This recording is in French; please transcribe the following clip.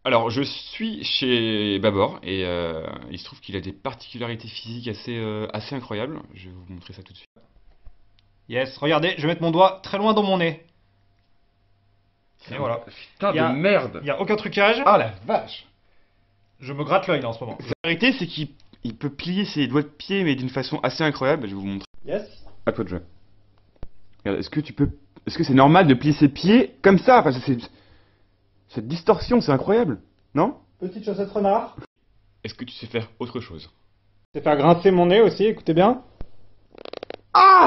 Alors, je suis chez Babor et il se trouve qu'il a des particularités physiques assez incroyables. Je vais vous montrer ça tout de suite. Yes, regardez, je vais mettre mon doigt très loin dans mon nez. Et voilà. Putain de merde. Il y a aucun trucage. Ah la vache. Je me gratte l'œil là en ce moment. La particularité, c'est qu'il peut plier ses doigts de pied, mais d'une façon assez incroyable. Je vais vous montrer. Yes. À toi de jouer. Regarde, est-ce que c'est normal de plier ses pieds comme ça? Enfin, cette distorsion, c'est incroyable, non? Petite chaussette renard. Est-ce que tu sais faire autre chose? C'est faire grincer mon nez aussi, écoutez bien. Ah!